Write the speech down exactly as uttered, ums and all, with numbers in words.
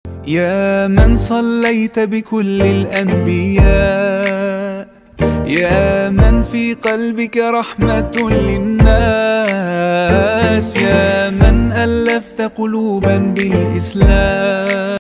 يا من صليت بكل الأنبياء، يا من في قلبك رحمة للناس، يا من ألفت قلوبا بالإسلام.